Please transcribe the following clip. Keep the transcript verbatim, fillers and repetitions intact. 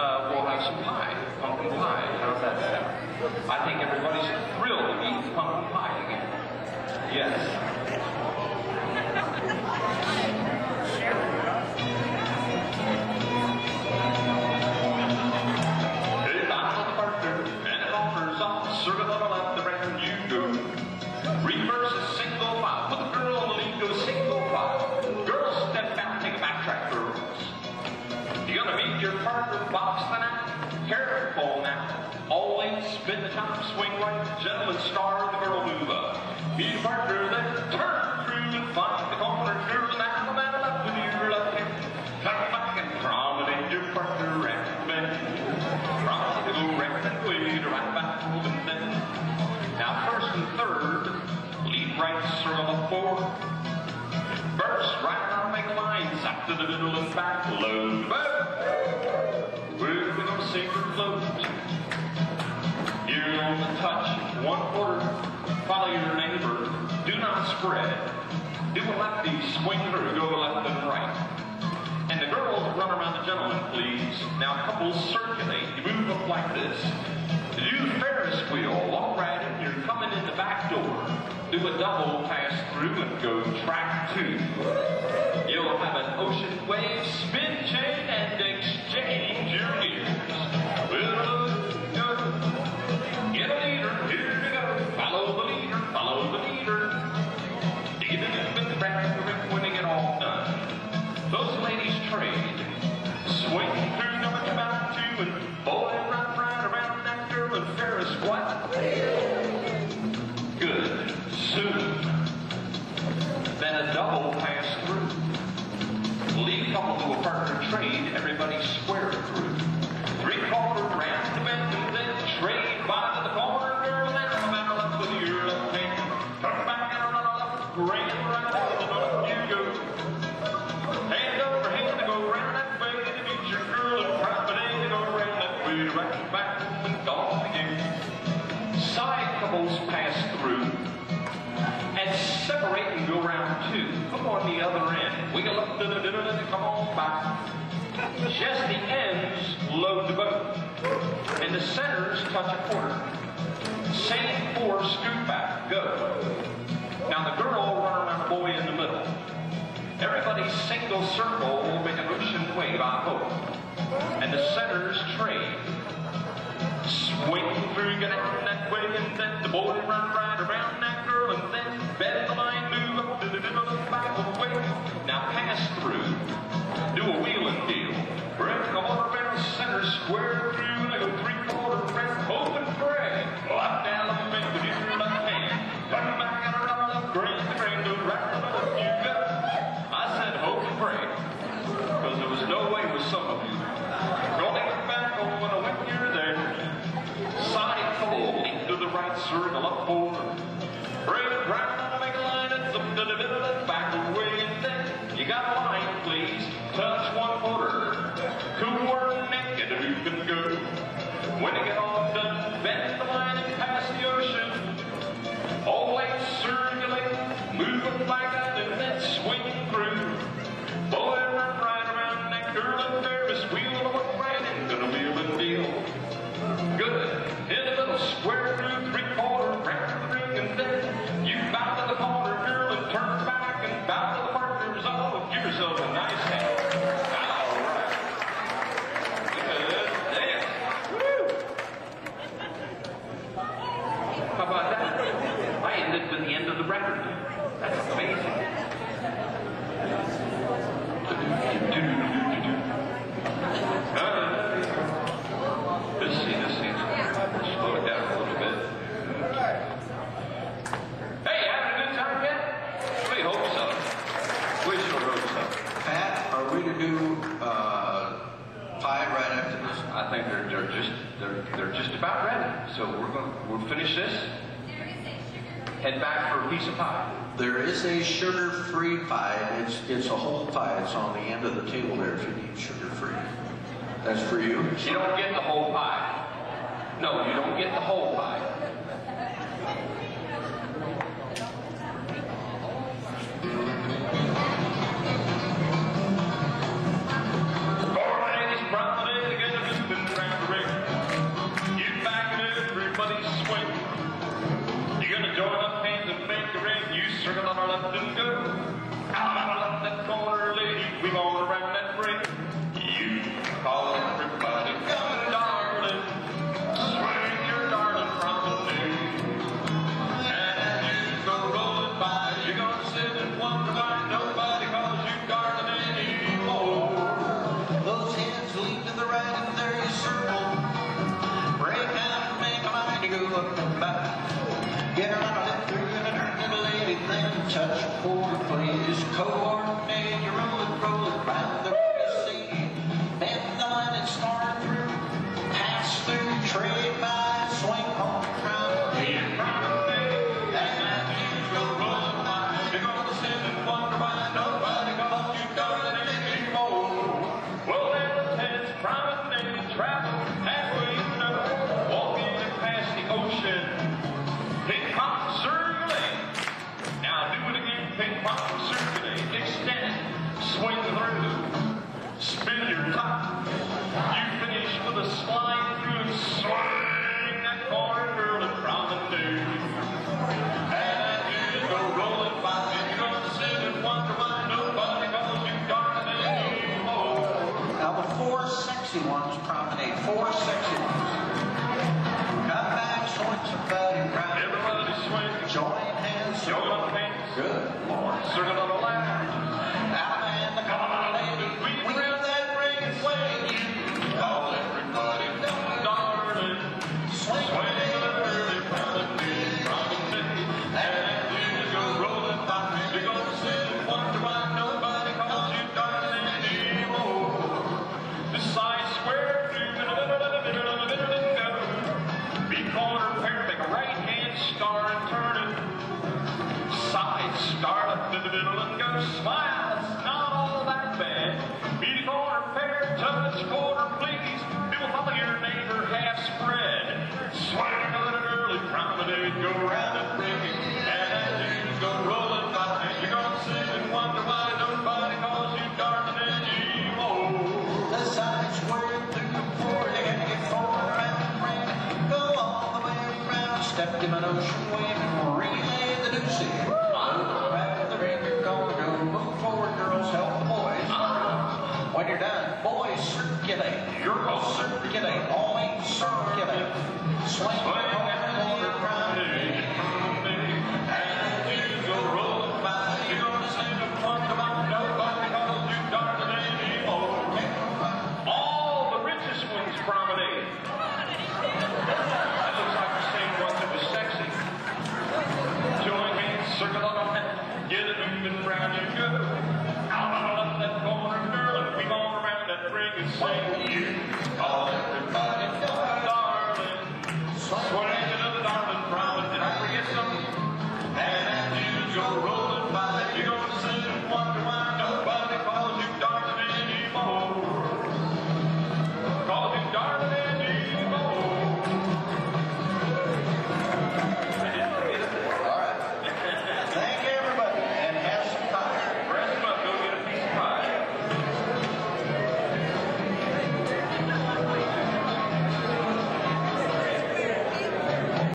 uh, we'll have some pie, pumpkin pie. How's that sound? I think everybody's thrilled to eat pumpkin pie again. Yes. Hey, I'm on the partner, and it offers off, circle on the left, the right, you go. Reverse is single file. Put the girl on the lead, go single file. Girls step out, take a backtrack, girls. You're gonna meet your partner, box the night. Careful now. Always spin the top, swing right. Gentleman star, the girl move up. Meet your partner, then turn through and find the corner. Girl, now no matter left with your left hand. Come back and promenade your partner round the bend. Promenade to go round and wait, right back and then. Now first and third, lead right, circle of four. First, right now make a line, zap to the middle and back, load, boom. We're gonna sing or float. You're on the touch, one quarter, follow your neighbor, do not spread. Do a lefty, swing through, go left and right. And the girls run around the gentleman, please. Now couples circulate, you move up like this. Do the Ferris wheel, walk right in, you're coming in the back door. Do a double pass through and go track two. You'll have an ocean wave, spin chain, and exchange your gears. Well, go. Get a leader, here we go. Follow the leader, follow the leader. Dig it in the back of the ring when they get all done. Those ladies trade. Swing through number two about two and boy, run right around that girl and Ferris what? Good. Soon. Then a double pass through. Lead couple to a partner trade, everybody square through. Three quarter round the bend and then trade by to the corner, girl, and then come out left with your left hand. Turn back and run left, grand right to the left you go. Hand over hand to go round that way to meet your girl and promenade to go round that way to right back and gone again. Side couples pass through and separate and go round two. Come on the other end. Wiggle up to the middle and come on back. Just the ends load the boat. And the centers touch a quarter. Same four, scoot back, go. Now the girl will run around the boy in the middle. Everybody's single circle will make an ocean wave, I hope. And the centers trade. Swing through, get out that way, and then the boy run right around that girl, and then bend the line, move up to the middle and back away. Now pass through, do a wheel and deal. Bring a quarter around, center square through, and I go three quarter around, hope and pray. Left down the bend with your left hand. Turn back and around, left, green, the green, go right to the middle, you go. I said hope and pray, because there was no way with some of you. Rolling it back on when I went here there. Side couple, leap to the right, circle up forward. Bring it round, make a line, and up to the middle and back away. And then you got a line, please. Touch one quarter. Cuer naked, and you can go. When you get all done, bend the line and pass the ocean. Always circulate, move it like that, and then swing through. Boy, run right around that girl and Ferris wheel, and look right into the wheel and deal. Good. In the middle, square through, three quarter, round the ring, and then you bow to the corner, girl, and turn back and bow to the partners. Oh, give yourself a nice hand. All right. Good. Dance. Woo. How about that? I ended with the end of the record. That's amazing. Uh, Let's see, let's see. Slow it down a little bit. Hey, having a good time yet? We hope so. We sure hope so. Pat, are we to do uh, pie right after this? I think they're they're just they're they're just about ready. So we're gonna we'll finish this. Head back for a piece of pie. There is a sugar-free pie. It's it's a whole pie. It's on the end of the table there if you need sugar-free. That's for you. You don't get the whole pie. No, you don't get the whole pie. Four ladies, promenade together, on our left and go. Out on our left that corner, lady, we gonna round that ring. You call everybody, come darling, swing your darling from the knee. And as you go rolling by, you're gonna sit and wonder why nobody calls you darling anymore. Those heads lean to the right and there you circle. Break out and make a mind to go up and back. Get around a left through and a turn to the lady, then touch a quarter, please. Coordinate, you roll it, roll it round the road, you see. Bend the line and start through. Pass through, trade by, swing home, crown. Here from the day, and as you go rolling by, you're gonna sit and wonder why nobody calls you darling anymore. Well, there's heads promenade, travel halfway through, walking past the ocean. Ping pong circulate. Now do it again. Ping pong circulate. Extend. Swing through. Spin your top. You finish with a slide through. Swing that corner, girl, and promenade. And as you go rolling by, you're gonna sit and wonder why nobody calls you darling anymore. Now the four sexy ones promenade. Four sexy ones. Come back, swing somebody round. Everybody swing. Join hands. Join hands. Good Lord. Circle on the left. Now and the come on, lady. We grab that ring and swing. You Call everybody, darling. swing. Swing the early promenade, promenade. And as you go rolling by, you're gonna sit and wonder why nobody calls you darling anymore. This side square through, go. Be corner, pair, make a right hand star and turn it. Side star up to the middle and go. Smile, it's not all that bad. Be the corner, pair, touch quarter, please. People follow your neighbor half spread. Swing a little early promenade, go round and ring. And as you go rolling by, you're gonna sit and wonder why nobody calls you darling anymore. The side square through the floor. You gotta get forward around the ring. Go all the way around. Step him an ocean wave and relay the deucey. Back to the ring you're gonna go. Move forward, girls. Help the boys. When you're done, boys circulate. Girls circulate. All eight circulate. Swing the corner promenade. And as you go rolling by, you're gonna sit and wonder why nobody calls you darling anymore. All the richest ones promenade.